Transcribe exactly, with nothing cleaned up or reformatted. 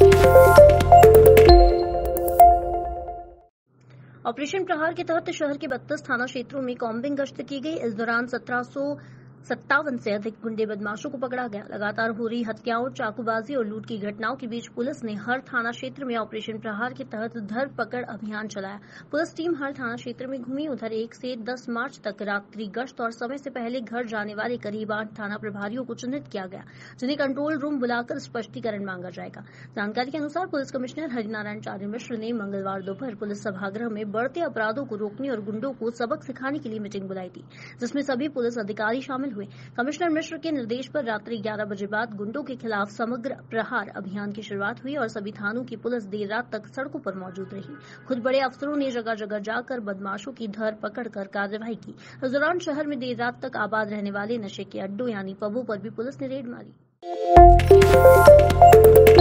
Operation प्रहार के तहत शहर के बत्तीस थाना क्षेत्रों में कॉम्बिंग गश्त की गई। इस दौरान सत्रह सौ सत्तावन से अधिक गुंडे बदमाशों को पकड़ा गया। लगातार हो रही हत्याओं, चाकूबाजी और लूट की घटनाओं के बीच पुलिस ने हर थाना क्षेत्र में ऑपरेशन प्रहार के तहत धर पकड़ अभियान चलाया। पुलिस टीम हर थाना क्षेत्र में घूमी। उधर एक से दस मार्च तक रात्रि गश्त और समय से पहले घर जाने वाले करीब आठ थाना प्रभारियों को चिन्हित किया गया, जिन्हें कंट्रोल रूम बुलाकर स्पष्टीकरण मांगा जाएगा। जानकारी के अनुसार police commissioner Harinarayanachari Mishra ने मंगलवार दोपहर पुलिस सभागृह में बढ़ते अपराधों को रोकने और गुंडों को सबक सिखाने के लिए मीटिंग बुलाई थी, जिसमें सभी पुलिस अधिकारी शामिल हुए। कमिश्नर मिश्र के निर्देश पर रात्रि ग्यारह बजे बाद गुंडों के खिलाफ समग्र प्रहार अभियान की शुरुआत हुई और सभी थानों की पुलिस देर रात तक सड़कों पर मौजूद रही। खुद बड़े अफसरों ने जगह जगह जाकर बदमाशों की धर पकड़ कर कार्रवाई की। इस दौरान शहर में देर रात तक आबाद रहने वाले नशे के अड्डों यानी पबों पर भी पुलिस ने रेड मारी।